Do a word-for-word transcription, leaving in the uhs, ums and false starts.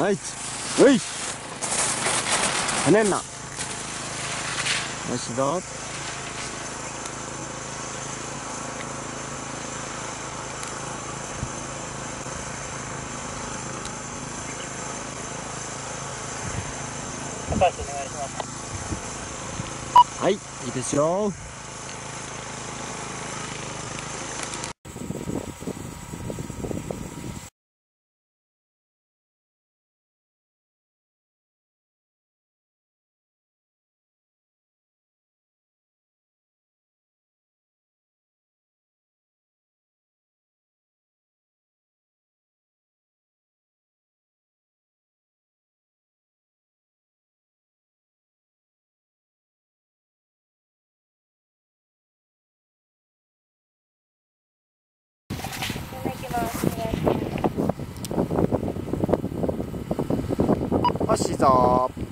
ナイス。うい。跳ねんな。よしぞ。 高橋お願いします。 はい、いいですよ。 行きます。お願いします。 よしぞ。